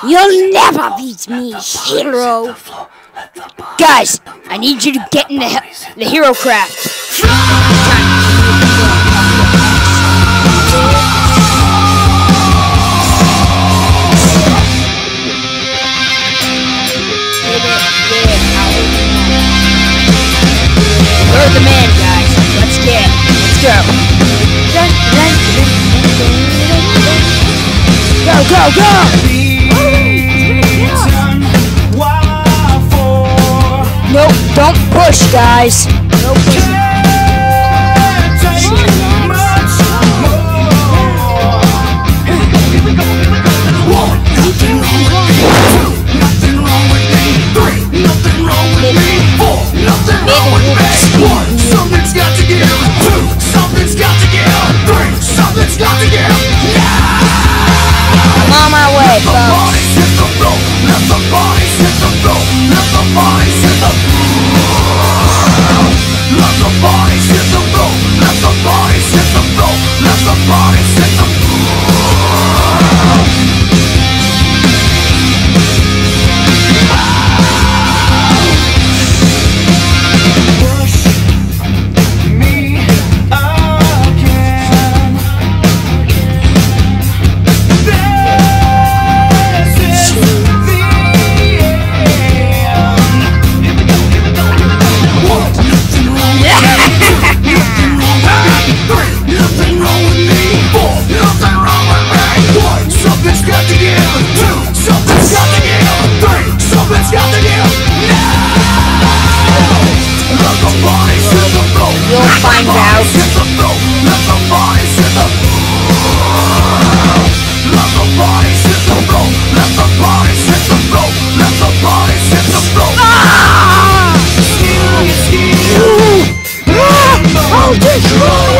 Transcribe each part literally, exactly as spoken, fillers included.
You'll never beat me, hero. Guys, I need you to get in the, he the hero craft. You're the man, guys. Let's get. Let's go. Go, go, go! Nope, don't push, guys. No pushing. Something's got to give. Two, something's got to give. Three, something's got to give. I'm on my way, folks. Let the bodies hit the floor. Let the bodies hit the floor. Let the bodies hit the floor. Let the bodies hit the floor. Let the bodies hit the floor. Let the bodies hit the floor. You'll find out. I'll destroy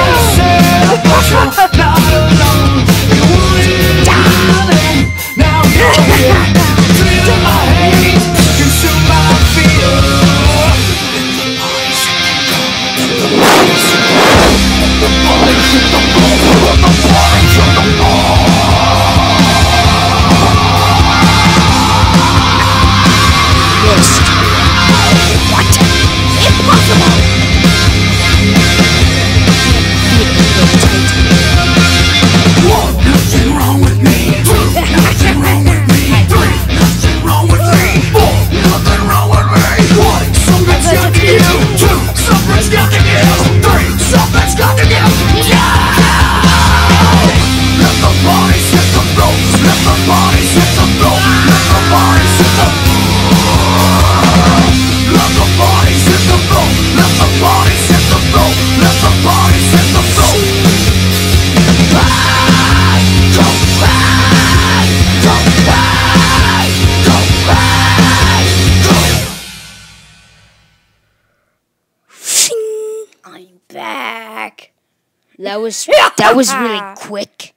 I'm back. That was that was really quick.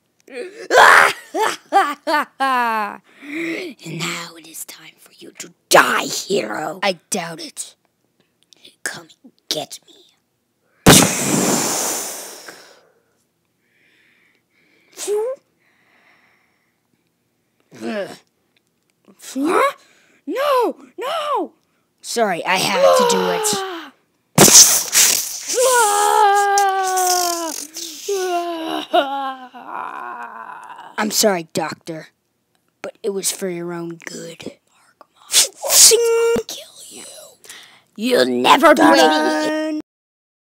And now it is time for you to die, hero. I doubt it. Come and get me. Huh? No, no. Sorry, I had to do it. I'm sorry, Doctor, but it was for your own good. Kill you. You'll never do it.